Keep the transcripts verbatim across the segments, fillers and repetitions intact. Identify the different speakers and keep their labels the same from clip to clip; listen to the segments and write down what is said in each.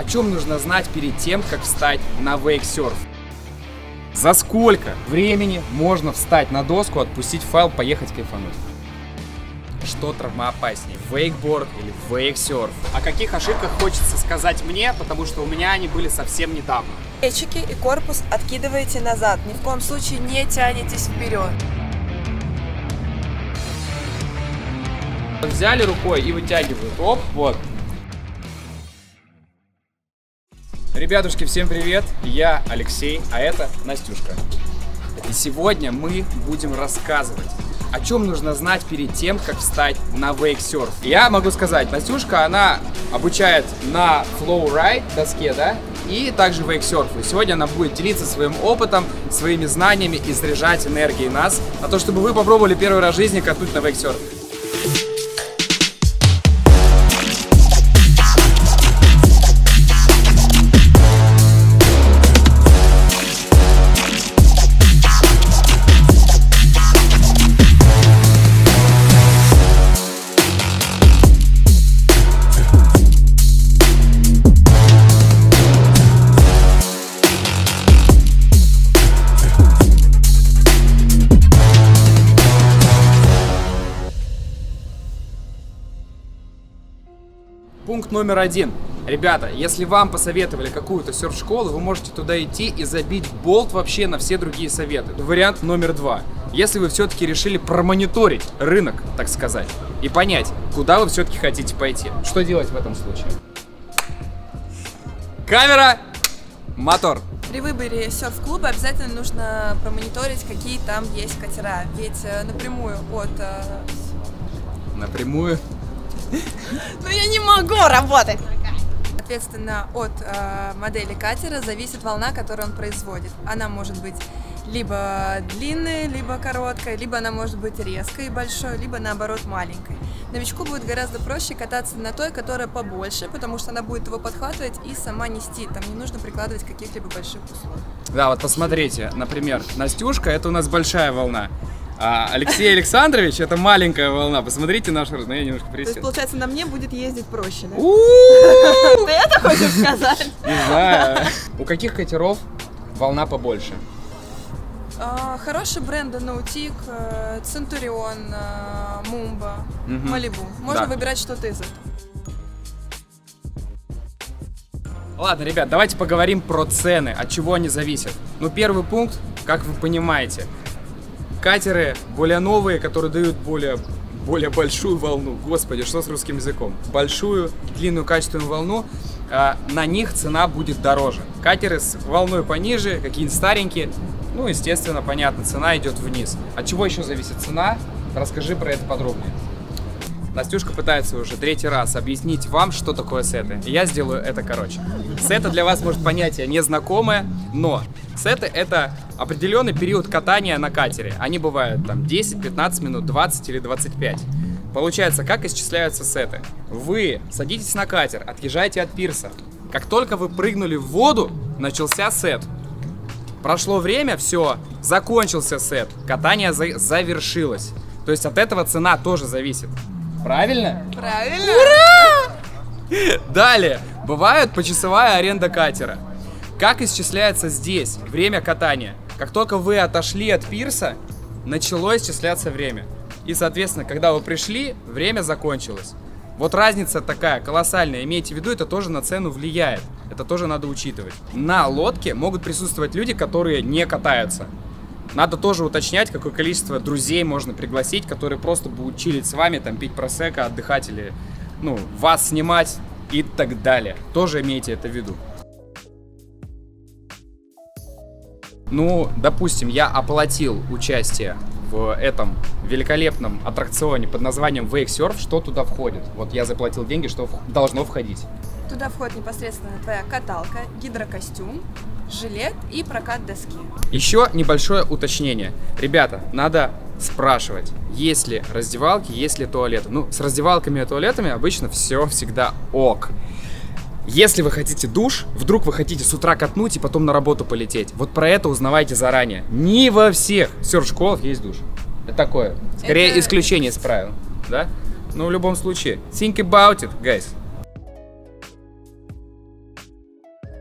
Speaker 1: О чем нужно знать перед тем, как встать на вейксерф? За сколько времени можно встать на доску, отпустить файл, поехать кайфануть? Что травмоопаснее, вейкборд или вейксерф? О каких ошибках хочется сказать мне, потому что у меня они были совсем недавно.
Speaker 2: Плечики и корпус откидываете назад, ни в коем случае не тянетесь вперед.
Speaker 1: Взяли рукой и вытягивают. Оп, вот. Ребятушки, всем привет! Я Алексей, а это Настюшка. И сегодня мы будем рассказывать, о чем нужно знать перед тем, как встать на вейксерф. Я могу сказать, Настюшка, она обучает на флоу-райд доске, да, и также вейксерфу. И сегодня она будет делиться своим опытом, своими знаниями и заряжать энергией нас на то, чтобы вы попробовали первый раз в жизни катнуть на вейксерф. Пункт номер один. Ребята, если вам посоветовали какую-то серф-школу, вы можете туда идти и забить болт вообще на все другие советы. Вариант номер два. Если вы все-таки решили промониторить рынок, так сказать, и понять, куда вы все-таки хотите пойти. Что делать в этом случае? Камера, мотор.
Speaker 2: При выборе серф-клуба обязательно нужно промониторить, какие там есть катера. Ведь напрямую от...
Speaker 1: Напрямую?
Speaker 2: Ну я не могу работать! Соответственно, от э, модели катера зависит волна, которую он производит. Она может быть либо длинной, либо короткой, либо она может быть резкой и большой, либо наоборот маленькой. Новичку будет гораздо проще кататься на той, которая побольше, потому что она будет его подхватывать и сама нести. Там не нужно прикладывать каких-либо больших условий.
Speaker 1: Да, вот посмотрите, например, Настюшка — это у нас большая волна. А Алексей Александрович — это маленькая волна. Посмотрите нашу... Ну, я немножко присел.
Speaker 2: То есть, получается, на мне будет ездить проще, да?
Speaker 1: Ты
Speaker 2: это хочешь сказать?
Speaker 1: Не знаю. У каких катеров волна побольше?
Speaker 2: Хорошие бренды: Nautic, Centurion, Mumba, Malibu. Можно выбирать что-то из этого.
Speaker 1: Ладно, ребят, давайте поговорим про цены, от чего они зависят. Ну, первый пункт, как вы понимаете, катеры более новые, которые дают более, более большую волну. Господи, что с русским языком? Большую, длинную, качественную волну. А, на них цена будет дороже. Катеры с волной пониже, какие-нибудь старенькие. Ну, естественно, понятно, цена идет вниз. От чего еще зависит цена? Расскажи про это подробнее. Настюшка пытается уже третий раз объяснить вам, что такое сеты. И я сделаю это короче. Сеты для вас, может, понятие незнакомое, но сеты — это определенный период катания на катере. Они бывают там десять-пятнадцать минут, двадцать или двадцать пять. Получается, как исчисляются сеты? Вы садитесь на катер, отъезжаете от пирса. Как только вы прыгнули в воду, начался сет. Прошло время, все, закончился сет. Катание за завершилось. То есть от этого цена тоже зависит. Правильно?
Speaker 2: Правильно!
Speaker 1: Ура! Далее, бывает почасовая аренда катера. Как исчисляется здесь время катания? Как только вы отошли от пирса, начало исчисляться время. И, соответственно, когда вы пришли, время закончилось. Вот разница такая колоссальная. Имейте в виду, это тоже на цену влияет. Это тоже надо учитывать. На лодке могут присутствовать люди, которые не катаются. Надо тоже уточнять, какое количество друзей можно пригласить, которые просто будут чилить с вами, там, пить просекко, отдыхать или, ну, вас снимать и так далее. Тоже имейте это в виду. Ну, допустим, я оплатил участие в этом великолепном аттракционе под названием вейксерф. Что туда входит? Вот я заплатил деньги, что должно входить?
Speaker 2: Туда входит непосредственно твоя каталка, гидрокостюм, жилет и прокат доски.
Speaker 1: Еще небольшое уточнение. Ребята, надо спрашивать, есть ли раздевалки, есть ли туалеты. Ну, с раздевалками и туалетами обычно все всегда ок. Если вы хотите душ, вдруг вы хотите с утра катнуть и потом на работу полететь, вот про это узнавайте заранее. Не во всех серф-школах есть душ. Это такое, скорее это... исключение из правил, да? Но в любом случае, think about it, guys.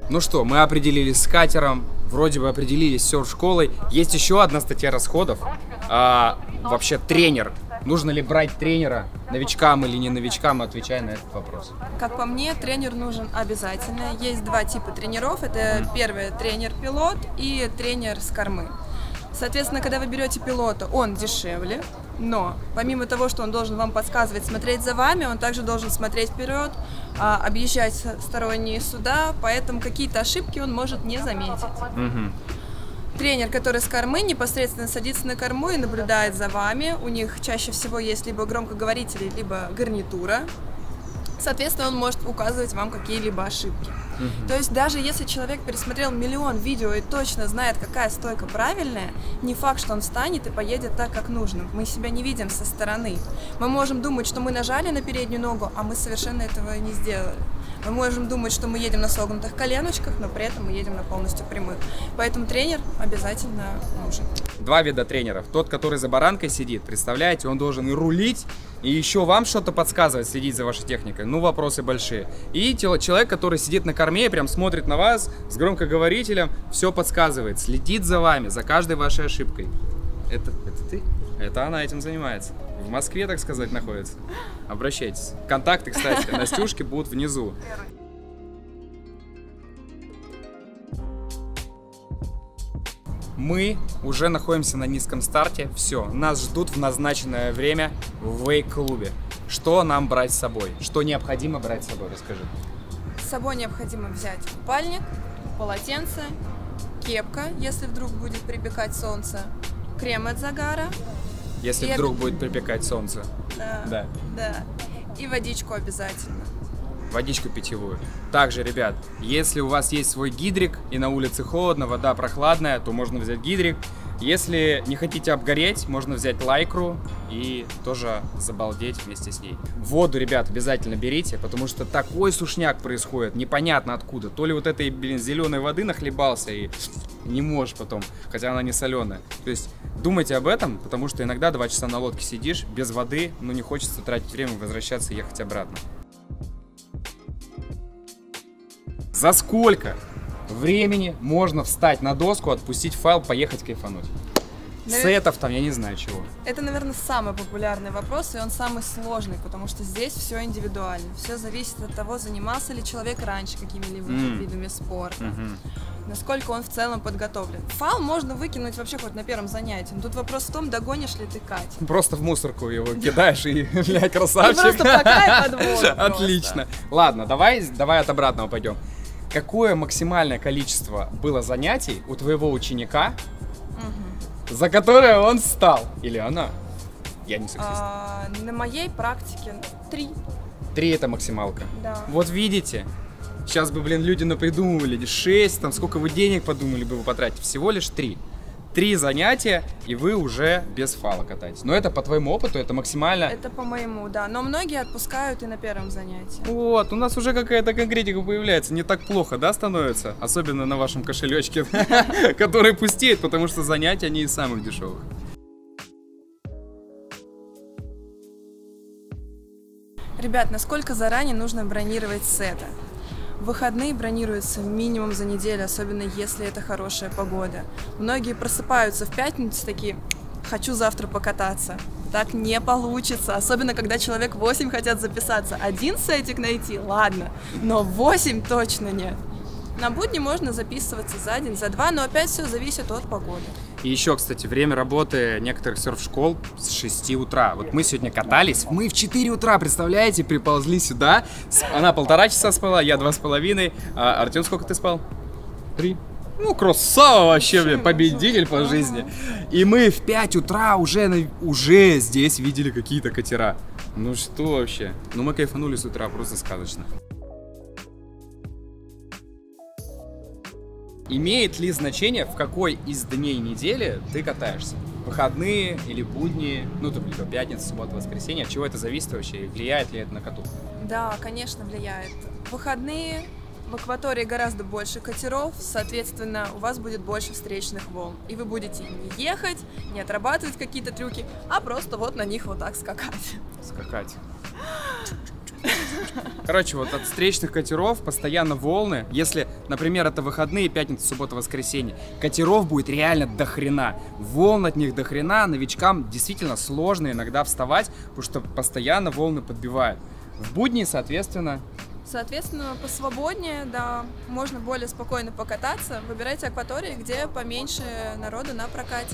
Speaker 1: Ну что, мы определились с катером, вроде бы определились с серф-школой. Есть еще одна статья расходов. А, вообще тренер. Нужно ли брать тренера новичкам или не новичкам, отвечая на этот вопрос?
Speaker 2: Как по мне, тренер нужен обязательно. Есть два типа тренеров. Это первый тренер-пилот и тренер с кормы. Соответственно, когда вы берете пилота, он дешевле, но помимо того, что он должен вам подсказывать, смотреть за вами, он также должен смотреть вперед, объезжать сторонние суда, поэтому какие-то ошибки он может не заметить.
Speaker 1: Угу.
Speaker 2: Тренер, который с кормы, непосредственно садится на корму и наблюдает за вами. У них чаще всего есть либо громкоговорители, либо гарнитура. Соответственно, он может указывать вам какие-либо ошибки. Uh-huh. То есть даже если человек пересмотрел миллион видео и точно знает, какая стойка правильная, не факт, что он встанет и поедет так, как нужно. Мы себя не видим со стороны. Мы можем думать, что мы нажали на переднюю ногу, а мы совершенно этого не сделали. Мы можем думать, что мы едем на согнутых коленочках, но при этом мы едем на полностью прямых. Поэтому тренер обязательно нужен.
Speaker 1: Два вида тренеров. Тот, который за баранкой сидит, представляете, он должен и рулить, и еще вам что-то подсказывать, следить за вашей техникой. Ну, вопросы большие. И человек, который сидит на корме, прям смотрит на вас с громкоговорителем, все подсказывает, следит за вами, за каждой вашей ошибкой. Это, это ты? Это она этим занимается. В Москве, так сказать, находится. Обращайтесь. Контакты, кстати, Настюшки будут внизу. Мы уже находимся на низком старте. Все, нас ждут в назначенное время в вейк-клубе. Что нам брать с собой? Что необходимо брать с собой? Расскажи.
Speaker 2: С собой необходимо взять купальник, полотенце, кепка, если вдруг будет припекать солнце, крем от загара.
Speaker 1: Если
Speaker 2: и
Speaker 1: вдруг
Speaker 2: об...
Speaker 1: будет припекать солнце.
Speaker 2: Да,
Speaker 1: да.
Speaker 2: Да. И водичку обязательно.
Speaker 1: Водичку питьевую. Также, ребят, если у вас есть свой гидрик и на улице холодно, вода прохладная, то можно взять гидрик. Если не хотите обгореть, можно взять лайкру и тоже забалдеть вместе с ней. Воду, ребят, обязательно берите, потому что такой сушняк происходит, непонятно откуда. То ли вот этой, блин, зеленой воды нахлебался и не можешь потом, хотя она не соленая. То есть думайте об этом, потому что иногда два часа на лодке сидишь без воды, но не хочется тратить время, возвращаться и ехать обратно. За сколько времени можно встать на доску, отпустить файл, поехать кайфануть? Навер... Сетов там, я не знаю чего.
Speaker 2: Это, наверное, самый популярный вопрос, и он самый сложный, потому что здесь все индивидуально. Все зависит от того, занимался ли человек раньше какими-либо mm. видами спорта, mm-hmm. насколько он в целом подготовлен. Файл можно выкинуть вообще хоть на первом занятии. Но тут вопрос в том, догонишь ли ты Катю.
Speaker 1: Просто в мусорку его кидаешь и, блядь, красавчик.
Speaker 2: Просто пока и подвод.
Speaker 1: Отлично. Ладно, давай, давай от обратного пойдем. Какое максимальное количество было занятий у твоего ученика, угу. за которое он встал? Или она? Я не сексист.
Speaker 2: А, на моей практике три.
Speaker 1: Три это максималка?
Speaker 2: Да.
Speaker 1: Вот видите, сейчас бы, блин, люди напридумывали шесть, там сколько вы денег подумали бы вы потратить, всего лишь три. Три занятия, и вы уже без фала катаетесь. Но это по твоему опыту, это максимально...
Speaker 2: Это по моему, да. Но многие отпускают и на первом занятии.
Speaker 1: Вот, у нас уже какая-то конкретика появляется. Не так плохо, да, становится? Особенно на вашем кошелечке, который пустеет, потому что занятия не из самых дешевых.
Speaker 2: Ребят, насколько заранее нужно бронировать сеты? Выходные бронируются минимум за неделю, особенно если это хорошая погода. Многие просыпаются в пятницу такие: хочу завтра покататься. Так не получится, особенно когда человек восемь хотят записаться. Один сетик найти, ладно, но восемь точно нет. На будни можно записываться за день, за два, но опять все зависит от погоды.
Speaker 1: И еще, кстати, время работы некоторых серф-школ с шести утра. Вот мы сегодня катались, мы в четыре утра, представляете, приползли сюда. Она полтора часа спала, я два с половиной. А Артем, сколько ты спал? Три. Ну, красава вообще, блин, победитель по жизни. И мы в пять утра уже, уже здесь видели какие-то катера. Ну что вообще? Ну мы кайфанули с утра, просто сказочно. Имеет ли значение, в какой из дней недели ты катаешься? Выходные или будни, ну, то либо пятница, суббота, воскресенье, от чего это зависит вообще, влияет ли это на кату?
Speaker 2: Да, конечно, влияет. Выходные в акватории гораздо больше катеров, соответственно, у вас будет больше встречных волн. И вы будете не ехать, не отрабатывать какие-то трюки, а просто вот на них вот так скакать.
Speaker 1: Скакать. Короче, вот от встречных катеров постоянно волны. Если, например, это выходные, пятница, суббота, воскресенье, катеров будет реально до хрена. Волн от них до хрена. Новичкам действительно сложно иногда вставать, потому что постоянно волны подбивают. В будни, соответственно...
Speaker 2: Соответственно, посвободнее, да, можно более спокойно покататься. Выбирайте акватории, где поменьше народу на прокате.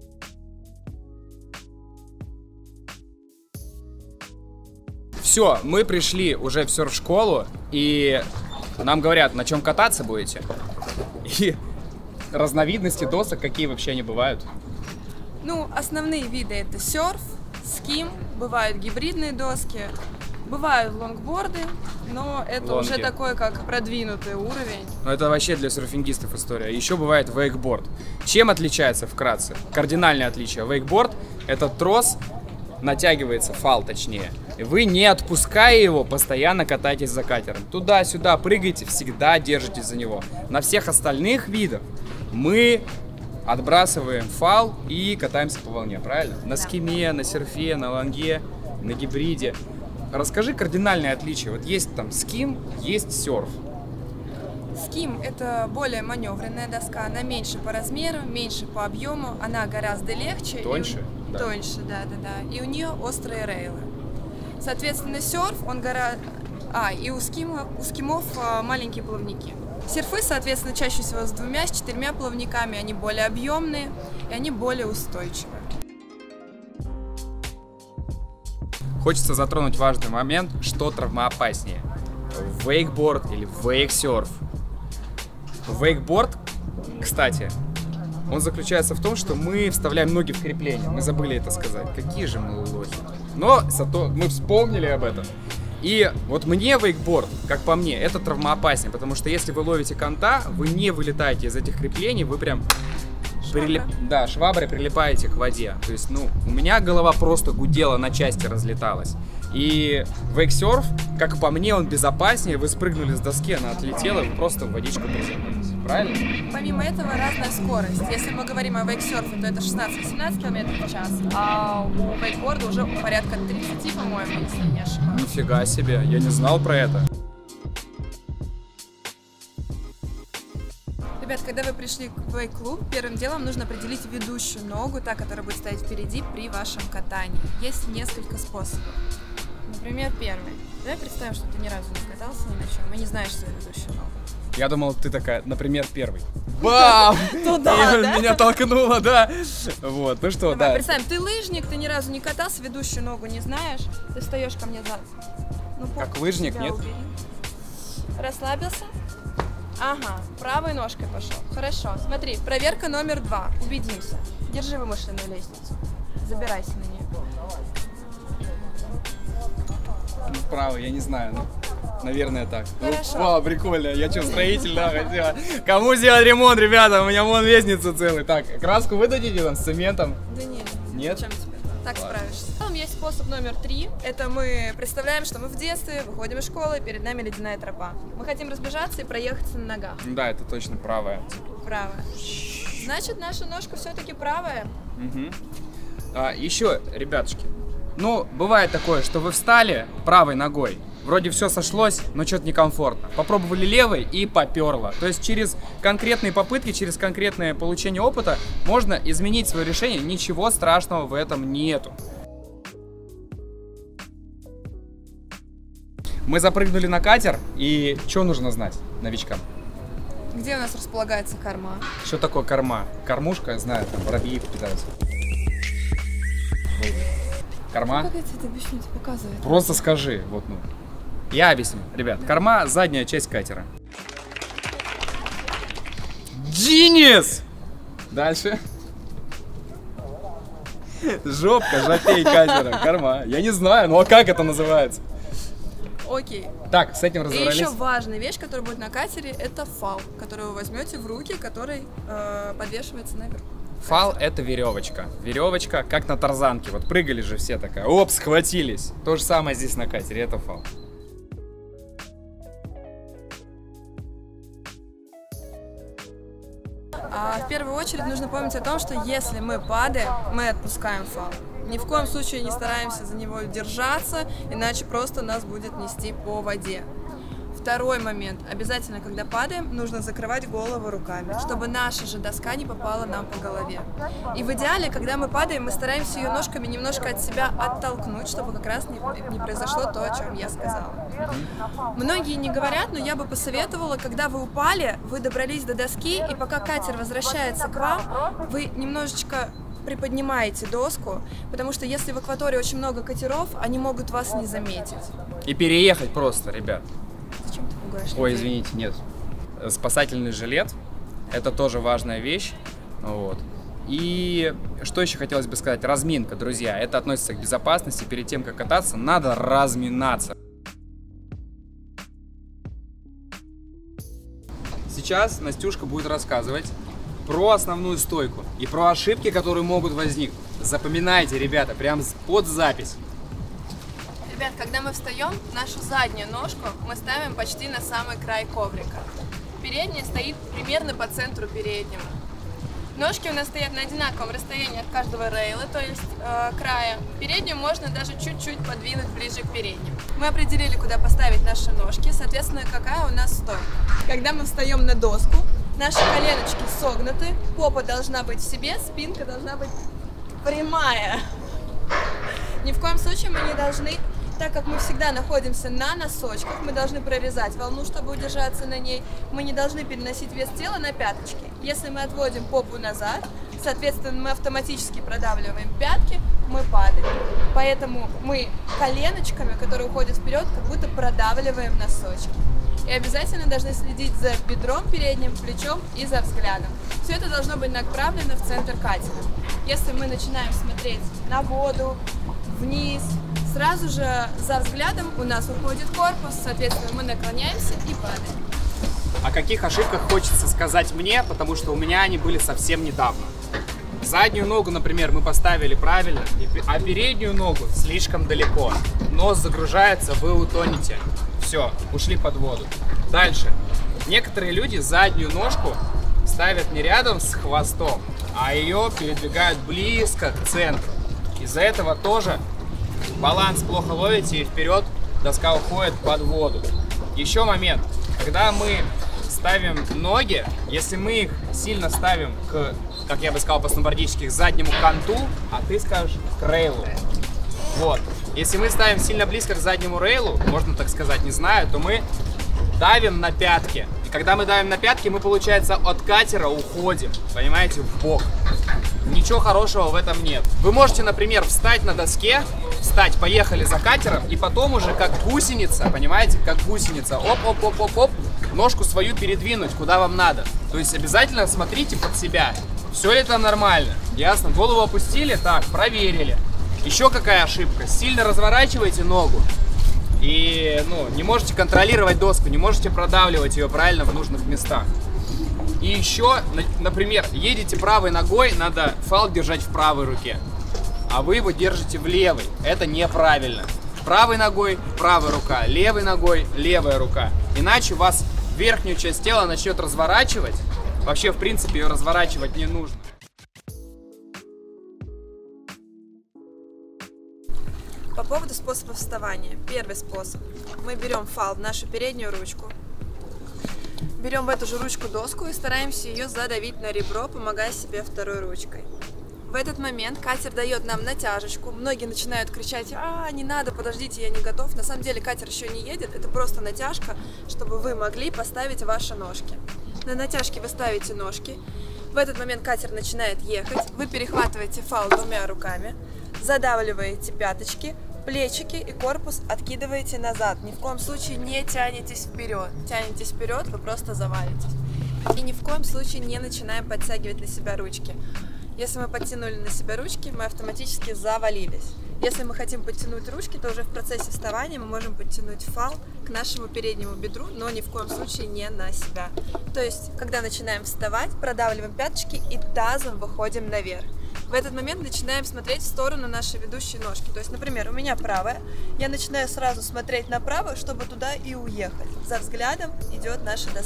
Speaker 1: Все, мы пришли уже в серф-школу, и нам говорят, на чем кататься будете. И разновидности досок, какие вообще они бывают?
Speaker 2: Ну, основные виды это серф, ским, бывают гибридные доски, бывают лонгборды, но это
Speaker 1: Лонги.
Speaker 2: уже такой, как продвинутый уровень.
Speaker 1: Ну, это вообще для серфингистов история. Еще бывает вейкборд. Чем отличается вкратце? Кардинальное отличие. Вейкборд — это трос, натягивается, фал точнее. И вы, не отпуская его, постоянно катаетесь за катером. Туда-сюда прыгаете, всегда держитесь за него. На всех остальных видах мы отбрасываем фал и катаемся по волне, правильно? На скиме, на серфе, на лонге, на гибриде. Расскажи кардинальные отличия. Вот есть там ским, есть серф.
Speaker 2: Ским — это более маневренная доска, она меньше по размеру, меньше по объему, она гораздо легче.
Speaker 1: Тоньше?
Speaker 2: И...
Speaker 1: Да.
Speaker 2: Тоньше, да-да-да. И у нее острые рейлы. Соответственно, серф, он гораздо... А, и у, скима, у скимов а, маленькие плавники. Серфы, соответственно, чаще всего с двумя, с четырьмя плавниками, они более объемные и они более устойчивые.
Speaker 1: Хочется затронуть важный момент, что травмоопаснее. Вейкборд или вейксерф. Вейкборд, кстати, он заключается в том, что мы вставляем ноги в крепление. Мы забыли это сказать. Какие же мы лохи. Но зато мы вспомнили об этом. И вот мне вейкборд, как по мне, это травмоопаснее, потому что если вы ловите конта, вы не вылетаете из этих креплений, вы прям... Прилип... Да, шваброй прилипаете к воде. То есть, ну, у меня голова просто гудела, на части разлеталась. И вейксерф, как по мне, он безопаснее. Вы спрыгнули с доски, она отлетела, вы просто в водичку приземлились. Правильно?
Speaker 2: Помимо этого, разная скорость. Если мы говорим о вейксерфе, то это шестнадцать-восемнадцать километров в час, а у вейкборда уже порядка тридцати, по-моему, если не ошибаюсь.
Speaker 1: Нифига себе, я не знал про это.
Speaker 2: Ребят, когда вы пришли в вейк-клуб, первым делом нужно определить ведущую ногу, та, которая будет стоять впереди при вашем катании. Есть несколько способов. Например, первый. Давай представим, что ты ни разу не катался ни на чем и не знаешь свою ведущую ногу.
Speaker 1: Я думал, ты такая, например, первый. Бам!
Speaker 2: Туда, да?
Speaker 1: Меня толкнуло, да. Вот, ну что, да.
Speaker 2: Представим, ты лыжник, ты ни разу не катался, ведущую ногу не знаешь, ты встаешь ко мне за... Ну,
Speaker 1: как лыжник, нет?
Speaker 2: Убери. Расслабился? Ага, правой ножкой пошел. Хорошо, смотри, проверка номер два. Убедимся. Держи вымышленную лестницу. Забирайся на нее.
Speaker 1: Право, я не знаю, ну, наверное, так.
Speaker 2: Хорошо.
Speaker 1: Вау, прикольно, я что, строитель, да, хотела. Кому сделать ремонт, ребята, у меня вон лестница целая. Так, краску вы дадите там с цементом?
Speaker 2: Да нет.
Speaker 1: Нет?
Speaker 2: Чем тебе? Так справишься. Потом есть способ номер три. Это мы представляем, что мы в детстве, выходим из школы, перед нами ледяная тропа. Мы хотим разбежаться и проехаться на ногах.
Speaker 1: Да, это точно правая.
Speaker 2: Правая. Значит, наша ножка все-таки правая.
Speaker 1: Угу. А, еще, ребятушки, ну, бывает такое, что вы встали правой ногой, вроде все сошлось, но что-то некомфортно. Попробовали левой и поперло. То есть через конкретные попытки, через конкретное получение опыта можно изменить свое решение. Ничего страшного в этом нету. Мы запрыгнули на катер, и что нужно знать новичкам?
Speaker 2: Где у нас располагается корма?
Speaker 1: Что такое корма? Кормушка, знаю, там воробьи питаются. Корма?
Speaker 2: Ну, как я тебе это объясню, тебе показываю.
Speaker 1: Просто скажи, вот, ну. Я объясню. Ребят, корма — задняя часть катера. Genius! Дальше. Жопка, жопей катера, корма. Я не знаю, ну а как это называется?
Speaker 2: Окей.
Speaker 1: Так, с этим
Speaker 2: И
Speaker 1: разобрались.
Speaker 2: еще важная вещь, которая будет на катере, это фал, который вы возьмете в руки, который э, подвешивается наверх.
Speaker 1: Фал — это веревочка. Веревочка, как на тарзанке. Вот прыгали же все такая. Оп, схватились. То же самое здесь на катере. Это фал.
Speaker 2: А в первую очередь нужно помнить о том, что если мы падаем, мы отпускаем фал. Ни в коем случае не стараемся за него держаться, иначе просто нас будет нести по воде. Второй момент. Обязательно, когда падаем, нужно закрывать голову руками, чтобы наша же доска не попала нам по голове. И в идеале, когда мы падаем, мы стараемся ее ножками немножко от себя оттолкнуть, чтобы как раз не, не произошло то, о чем я сказала. Многие не говорят, но я бы посоветовала, когда вы упали, вы добрались до доски, и пока катер возвращается к вам, вы немножечко приподнимаете доску, потому что если в акватории очень много катеров, они могут вас не заметить.
Speaker 1: И переехать просто, ребят.
Speaker 2: Зачем ты пугаешь людей?
Speaker 1: Ой, извините, нет. Спасательный жилет – это тоже важная вещь. Вот. И что еще хотелось бы сказать? Разминка, друзья. Это относится к безопасности. Перед тем, как кататься, надо разминаться. Сейчас Настюшка будет рассказывать про основную стойку и про ошибки, которые могут возникнуть. Запоминайте, ребята, прям под запись.
Speaker 2: Ребят, когда мы встаем, нашу заднюю ножку мы ставим почти на самый край коврика. Передняя стоит примерно по центру переднего. Ножки у нас стоят на одинаковом расстоянии от каждого рейла, то есть э, края. Переднюю можно даже чуть-чуть подвинуть ближе к переднему. Мы определили, куда поставить наши ножки, соответственно, какая у нас стойка. Когда мы встаем на доску, наши коленочки согнуты, попа должна быть в себе, спинка должна быть прямая. Ни в коем случае мы не должны, так как мы всегда находимся на носочках, мы должны прорезать волну, чтобы удержаться на ней. Мы не должны переносить вес тела на пяточки. Если мы отводим попу назад, соответственно, мы автоматически продавливаем пятки, мы падаем. Поэтому мы коленочками, которые уходят вперед, как будто продавливаем носочки. И обязательно должны следить за бедром передним, плечом и за взглядом. Все это должно быть направлено в центр катера. Если мы начинаем смотреть на воду, вниз, сразу же за взглядом у нас уходит корпус, соответственно, мы наклоняемся и падаем.
Speaker 1: О каких ошибках хочется сказать мне, потому что у меня они были совсем недавно. Заднюю ногу, например, мы поставили правильно, а переднюю ногу слишком далеко. Нос загружается, вы утонете. Все, ушли под воду. Дальше. Некоторые люди заднюю ножку ставят не рядом с хвостом, а ее передвигают близко к центру. Из-за этого тоже баланс плохо ловите, и вперед доска уходит под воду. Еще момент. Когда мы ставим ноги, если мы их сильно ставим к, как я бы сказал по-сноубордически, к заднему канту, а ты скажешь к рейлу. Вот. Если мы ставим сильно близко к заднему рейлу, можно так сказать, не знаю, то мы давим на пятки. И когда мы давим на пятки, мы, получается, от катера уходим, понимаете, в бок. Ничего хорошего в этом нет. Вы можете, например, встать на доске, встать, поехали за катером, и потом уже как гусеница, понимаете, как гусеница, оп-оп-оп-оп-оп, ножку свою передвинуть, куда вам надо. То есть обязательно смотрите под себя, все ли там нормально, ясно? Голову опустили, так, проверили. Еще какая ошибка? Сильно разворачиваете ногу и, ну, не можете контролировать доску, не можете продавливать ее правильно в нужных местах. И еще, например, едете правой ногой, надо фал держать в правой руке, а вы его держите в левой. Это неправильно. Правой ногой правая рука, левой ногой левая рука. Иначе вас верхнюю часть тела начнет разворачивать. Вообще, в принципе, ее разворачивать не нужно.
Speaker 2: По поводу способа вставания. Первый способ. Мы берем фал в нашу переднюю ручку. Берем в эту же ручку доску и стараемся ее задавить на ребро, помогая себе второй ручкой. В этот момент катер дает нам натяжечку. Многие начинают кричать: а, не надо, подождите, я не готов. На самом деле катер еще не едет, это просто натяжка, чтобы вы могли поставить ваши ножки. На натяжке вы ставите ножки. В этот момент катер начинает ехать. Вы перехватываете фал двумя руками, задавливаете пяточки, плечики и корпус откидываете назад. Ни в коем случае не тянетесь вперед. Тянетесь вперед, вы просто завалитесь. И ни в коем случае не начинаем подтягивать на себя ручки. Если мы подтянули на себя ручки, мы автоматически завалились. Если мы хотим подтянуть ручки, то уже в процессе вставания мы можем подтянуть фал к нашему переднему бедру, но ни в коем случае не на себя. То есть, когда начинаем вставать, продавливаем пяточки и тазом выходим наверх. В этот момент начинаем смотреть в сторону нашей ведущей ножки. То есть, например, у меня правая, я начинаю сразу смотреть направо, чтобы туда и уехать. За взглядом идет наша доска.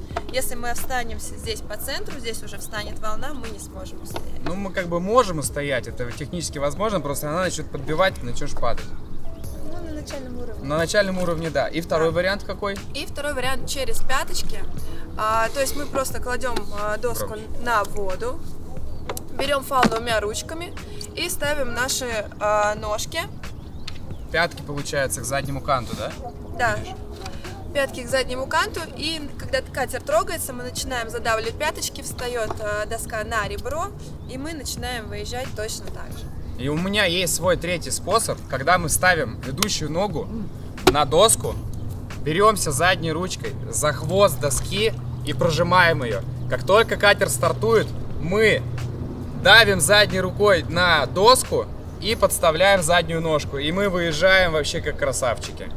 Speaker 2: Если мы останемся здесь по центру, здесь уже встанет волна, мы не сможем устоять.
Speaker 1: Ну, мы как бы можем устоять, это технически возможно, просто она начнет подбивать, начнешь падать.
Speaker 2: Ну, на начальном уровне.
Speaker 1: На начальном уровне, да. И второй да. вариант какой?
Speaker 2: И второй вариант через пяточки. А, то есть мы просто кладем а, доску Пробуй. на воду, берем фал двумя ручками и ставим наши а, ножки.
Speaker 1: Пятки, получается, к заднему канту, да?
Speaker 2: Да. Видишь? Пятки к заднему канту, и когда катер трогается, мы начинаем задавливать пяточки, встает э, доска на ребро, и мы начинаем выезжать точно так же.
Speaker 1: И у меня есть свой третий способ, когда мы ставим ведущую ногу на доску, беремся задней ручкой за хвост доски и прожимаем ее. Как только катер стартует, мы давим задней рукой на доску и подставляем заднюю ножку, и мы выезжаем вообще как красавчики.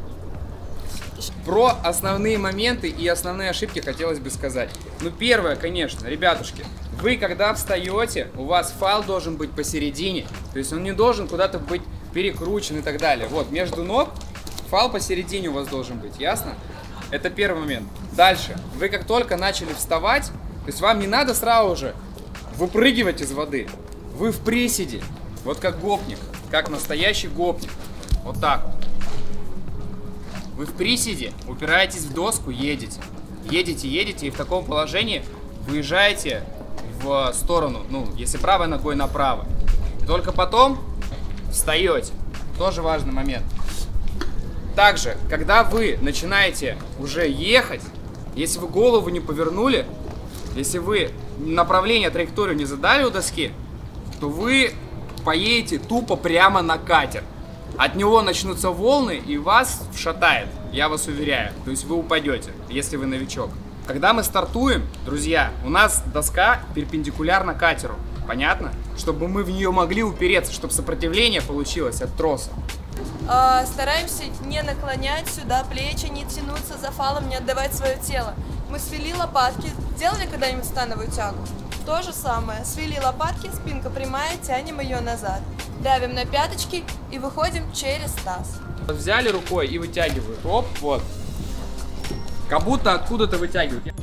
Speaker 1: Про основные моменты и основные ошибки хотелось бы сказать. Ну, первое, конечно, ребятушки, вы когда встаете, у вас фал должен быть посередине, то есть он не должен куда-то быть перекручен и так далее. Вот, между ног фал посередине у вас должен быть, ясно? Это первый момент. Дальше, вы как только начали вставать, то есть вам не надо сразу же выпрыгивать из воды, вы в приседе, вот как гопник, как настоящий гопник, вот так вот. Вы в приседе, упираетесь в доску, едете. Едете, едете, и в таком положении выезжаете в сторону, ну, если правой ногой направо. И только потом встаете. Тоже важный момент. Также, когда вы начинаете уже ехать, если вы голову не повернули, если вы направление, траекторию не задали у доски, то вы поедете тупо прямо на катер. От него начнутся волны и вас вшатает, я вас уверяю. То есть вы упадете, если вы новичок. Когда мы стартуем, друзья, у нас доска перпендикулярна катеру. Понятно? Чтобы мы в нее могли упереться, чтобы сопротивление получилось от троса.
Speaker 2: А, стараемся не наклонять сюда плечи, не тянуться за фалом, не отдавать свое тело. Мы свели лопатки. Делали когда-нибудь становую тягу? То же самое. Свели лопатки, спинка прямая, тянем ее назад. Давим на пяточки и выходим через таз.
Speaker 1: Взяли рукой и вытягивают. Оп, вот. Как будто откуда-то вытягивают.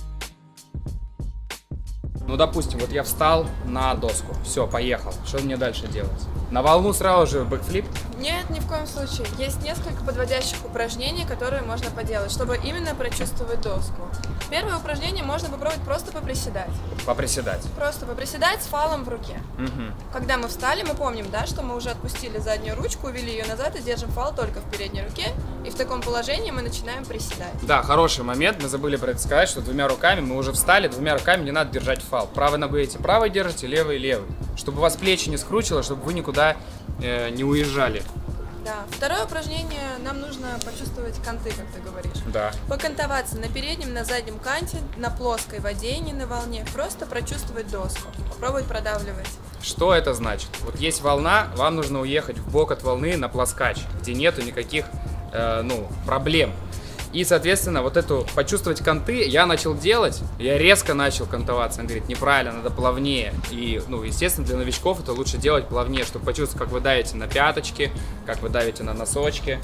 Speaker 1: Ну, допустим, вот я встал на доску. Все, поехал. Что мне дальше делать? На волну сразу же бэкфлип?
Speaker 2: Нет, ни в коем случае. Есть несколько подводящих упражнений, которые можно поделать, чтобы именно прочувствовать доску. Первое упражнение можно попробовать просто поприседать.
Speaker 1: Поприседать.
Speaker 2: Просто поприседать с фалом в руке.
Speaker 1: Угу. Когда
Speaker 2: мы встали, мы помним, да, что мы уже отпустили заднюю ручку, увели ее назад и держим фал только в передней руке. И в таком положении мы начинаем приседать.
Speaker 1: Да, хороший момент. Мы забыли про это сказать, что двумя руками мы уже встали, двумя руками не надо держать фал. Правой ногой эти правой держите, левой левой. Чтобы у вас плечи не скручило, чтобы вы никуда э, не уезжали.
Speaker 2: Да. Второе упражнение, нам нужно почувствовать канты, как ты говоришь.
Speaker 1: Да.
Speaker 2: Покантоваться на переднем, на заднем канте, на плоской воде, не на волне. Просто прочувствовать доску. Попробовать продавливать.
Speaker 1: Что это значит? Вот есть волна, вам нужно уехать в бок от волны на плоскач, где нету никаких э, ну, проблем. И, соответственно, вот эту почувствовать канты я начал делать, я резко начал кантоваться. Он говорит, неправильно, надо плавнее. И, ну, естественно, для новичков это лучше делать плавнее, чтобы почувствовать, как вы давите на пяточки, как вы давите на носочки.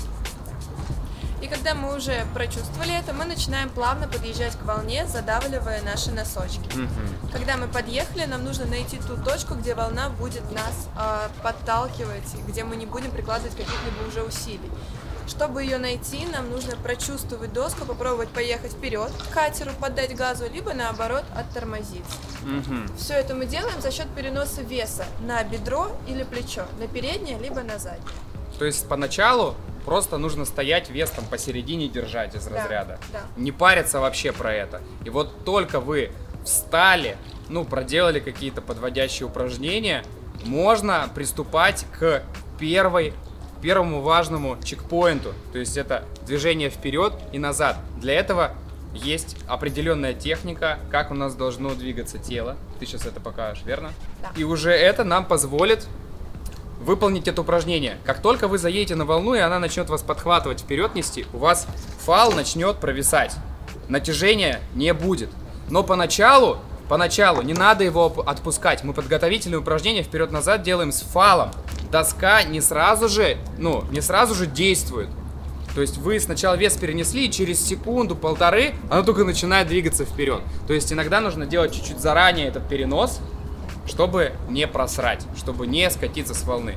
Speaker 2: И когда мы уже прочувствовали это, мы начинаем плавно подъезжать к волне, задавливая наши носочки.
Speaker 1: Угу.
Speaker 2: Когда мы подъехали, нам нужно найти ту точку, где волна будет нас э, подталкивать, где мы не будем прикладывать каких-либо уже усилий. Чтобы ее найти, нам нужно прочувствовать доску, попробовать поехать вперед к катеру, поддать газу, либо наоборот оттормозиться.
Speaker 1: Угу.
Speaker 2: Все это мы делаем за счет переноса веса на бедро или плечо, на переднее, либо на заднее.
Speaker 1: То есть поначалу просто нужно стоять вес там посередине держать из
Speaker 2: да,
Speaker 1: разряда.
Speaker 2: Да.
Speaker 1: Не париться вообще про это. И вот только вы встали, ну, проделали какие-то подводящие упражнения, можно приступать к первой первому важному чекпоинту, то есть это движение вперед и назад. Для этого есть определенная техника, как у нас должно двигаться тело. Ты сейчас это покажешь, верно?
Speaker 2: Да.
Speaker 1: И уже это нам позволит выполнить это упражнение. Как только вы заедете на волну, и она начнет вас подхватывать, вперед нести, у вас фал начнет провисать. Натяжения не будет. Но поначалу, поначалу не надо его отпускать. Мы подготовительные упражнения вперед-назад делаем с фалом. Доска не сразу же, ну, не сразу же действует. То есть вы сначала вес перенесли, и через секунду-полторы оно только начинает двигаться вперед. То есть иногда нужно делать чуть-чуть заранее этот перенос, чтобы не просрать, чтобы не скатиться с волны.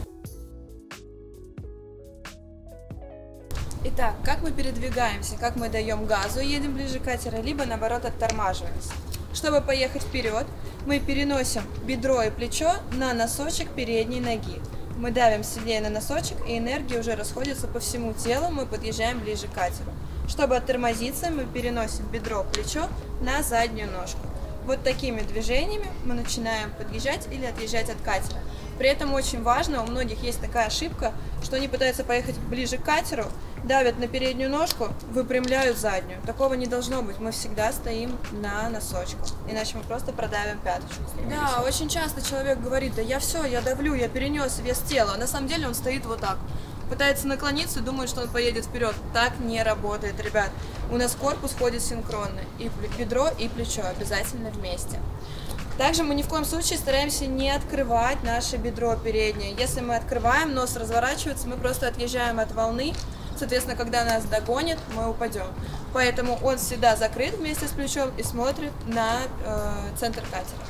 Speaker 2: Итак, как мы передвигаемся, как мы даем газу, едем ближе к катеру, либо наоборот оттормаживаемся. Чтобы поехать вперед, мы переносим бедро и плечо на носочек передней ноги. Мы давим сильнее на носочек, и энергия уже расходится по всему телу, мы подъезжаем ближе к катеру. Чтобы оттормозиться, мы переносим бедро, плечо на заднюю ножку. Вот такими движениями мы начинаем подъезжать или отъезжать от катера. При этом очень важно, у многих есть такая ошибка, что они пытаются поехать ближе к катеру, давят на переднюю ножку, выпрямляют заднюю. Такого не должно быть, мы всегда стоим на носочках, иначе мы просто продавим пяточку. Да, очень часто человек говорит, да я все, я давлю, я перенес вес тела, а на самом деле он стоит вот так. Пытается наклониться и думает, что он поедет вперед. Так не работает, ребят. У нас корпус ходит синхронно, и бедро, и плечо обязательно вместе. Также мы ни в коем случае стараемся не открывать наше бедро переднее. Если мы открываем, нос разворачивается, мы просто отъезжаем от волны. Соответственно, когда нас догонит, мы упадем. Поэтому он всегда закрыт вместе с плечом и смотрит на э, центр катера.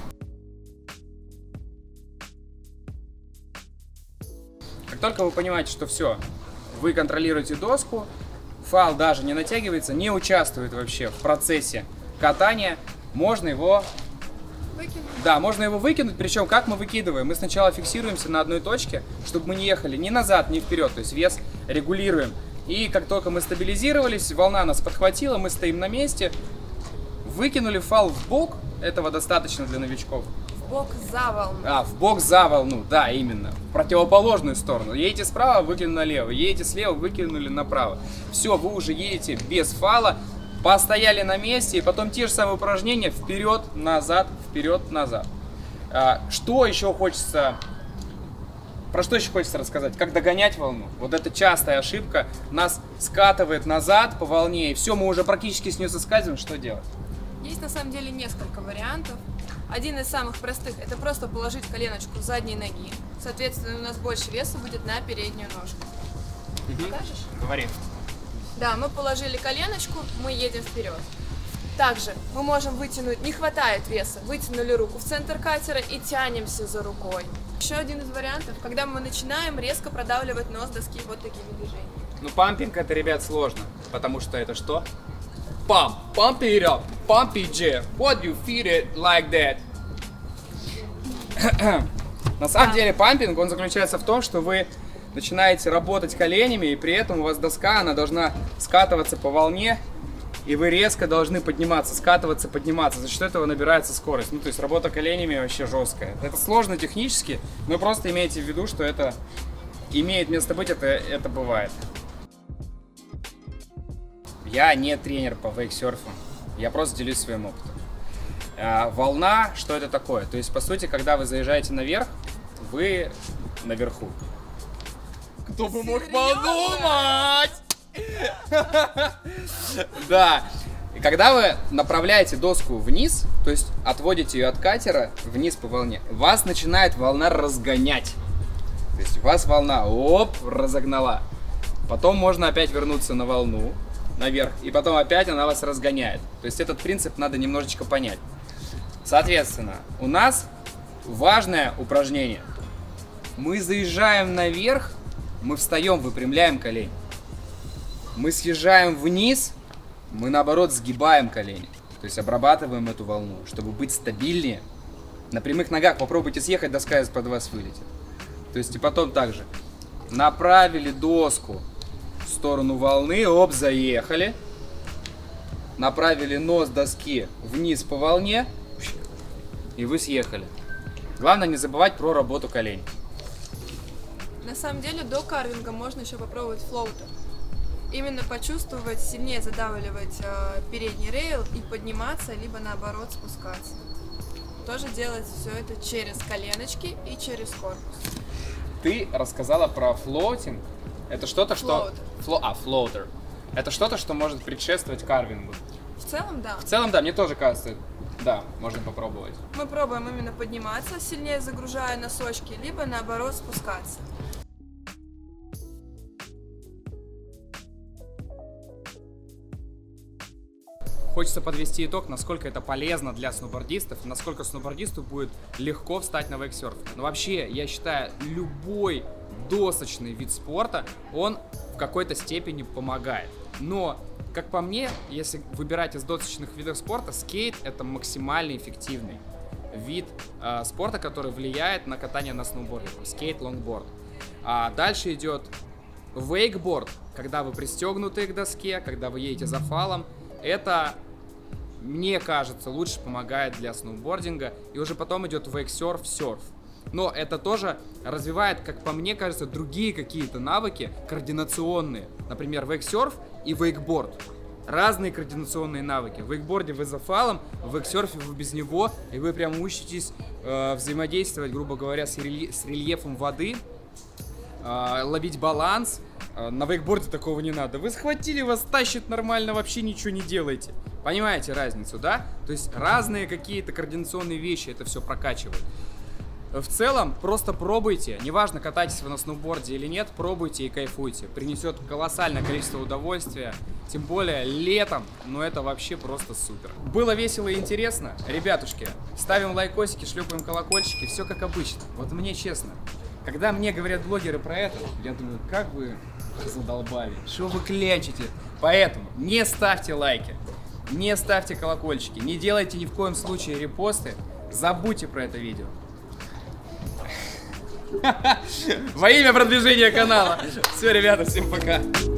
Speaker 1: Как только вы понимаете, что все, вы контролируете доску, фал даже не натягивается, не участвует вообще в процессе катания, можно его...
Speaker 2: Выкинуть.
Speaker 1: Да, можно его выкинуть, причем как мы выкидываем? Мы сначала фиксируемся на одной точке, чтобы мы не ехали ни назад, ни вперед, то есть вес регулируем. И как только мы стабилизировались, волна нас подхватила, мы стоим на месте, выкинули фал в бок, этого достаточно для новичков.
Speaker 2: В бок за волну.
Speaker 1: А, в бок за волну, да, именно, в противоположную сторону. Едете справа, выкинули налево, едете слева, выкинули направо. Все, вы уже едете без фала. Постояли на месте, и потом те же самые упражнения вперед, назад, вперед, назад. А, что еще хочется, про что еще хочется рассказать? Как догонять волну? Вот это частая ошибка, нас скатывает назад по волне, и все, мы уже практически с нее соскальзываем, что делать?
Speaker 2: Есть на самом деле несколько вариантов. Один из самых простых, это просто положить коленочку с задней ноги. Соответственно, у нас больше веса будет на переднюю ножку.
Speaker 1: Угу.
Speaker 2: Покажешь?
Speaker 1: Говори.
Speaker 2: Да, мы положили коленочку, мы едем вперед. Также мы можем вытянуть, не хватает веса, вытянули руку в центр катера и тянемся за рукой. Еще один из вариантов, когда мы начинаем резко продавливать нос доски вот такими движениями.
Speaker 1: Ну, пампинг это, ребят, сложно, потому что это что? Pump, pump it up, pump it, Jeff. What you feed it like that? На самом деле, пампинг, он заключается в том, что вы начинаете работать коленями, и при этом у вас доска, она должна скатываться по волне, и вы резко должны подниматься, скатываться, подниматься. За счет этого набирается скорость. Ну, то есть работа коленями вообще жесткая. Это сложно технически, но просто имейте в виду, что это имеет место быть, это, это бывает. Я не тренер по вейксерфу, я просто делюсь своим опытом. А, волна, что это такое? То есть, по сути, когда вы заезжаете наверх, вы наверху. Кто бы мог подумать? Да. И когда вы направляете доску вниз, то есть отводите ее от катера вниз по волне, вас начинает волна разгонять. То есть вас волна, оп, разогнала. Потом можно опять вернуться на волну, наверх, и потом опять она вас разгоняет. То есть этот принцип надо немножечко понять. Соответственно, у нас важное упражнение. Мы заезжаем наверх, мы встаем, выпрямляем колени. Мы съезжаем вниз, мы наоборот сгибаем колени. То есть обрабатываем эту волну, чтобы быть стабильнее. На прямых ногах попробуйте съехать, доска из-под вас вылетит. То есть и потом также. Направили доску в сторону волны, оп, заехали. Направили нос доски вниз по волне, и вы съехали. Главное не забывать про работу коленей.
Speaker 2: На самом деле до карвинга можно еще попробовать флоутер. Именно почувствовать, сильнее задавливать э, передний рейл и подниматься, либо наоборот спускаться. Тоже делать все это через коленочки и через корпус.
Speaker 1: Ты рассказала про флоутинг. Это что-то, что... Фло... А, флоутер. Это что-то, что может предшествовать карвингу.
Speaker 2: В целом, да.
Speaker 1: В целом, да, мне тоже кажется, да, можно попробовать.
Speaker 2: Мы пробуем именно подниматься, сильнее загружая носочки, либо наоборот спускаться.
Speaker 1: хочется подвести итог, насколько это полезно для сноубордистов, насколько сноубордисту будет легко встать на вейксерф. Но вообще, я считаю, любой досочный вид спорта, он в какой-то степени помогает. Но, как по мне, если выбирать из досочных видов спорта, скейт — это максимально эффективный вид э, спорта, который влияет на катание на сноуборде. Скейт, лонгборд. А дальше идет вейкборд, когда вы пристегнуты к доске, когда вы едете за фалом. Это, мне кажется, лучше помогает для сноубординга. И уже потом идет вейксерф, серф. Но это тоже развивает, как по мне кажется, другие какие-то навыки координационные. Например, вейксерф и вейкборд. Разные координационные навыки. В вейкборде вы за фалом, в вейксерфе вы без него, и вы прям учитесь э, взаимодействовать, грубо говоря, с, релье с рельефом воды, э, ловить баланс. Э, на вейкборде такого не надо. Вы схватили, вас тащит нормально, вообще ничего не делаете. Понимаете разницу, да? То есть разные какие-то координационные вещи это все прокачивают. В целом, просто пробуйте, неважно, катаетесь вы на сноуборде или нет, пробуйте и кайфуйте. Принесет колоссальное количество удовольствия, тем более летом, но это вообще просто супер. Было весело и интересно? Ребятушки, ставим лайкосики, шлепаем колокольчики, все как обычно. Вот мне честно, когда мне говорят блогеры про это, я думаю, как вы задолбали, что вы клянчите. Поэтому не ставьте лайки, не ставьте колокольчики, не делайте ни в коем случае репосты, забудьте про это видео. Во имя продвижения канала. Все, ребята, всем пока.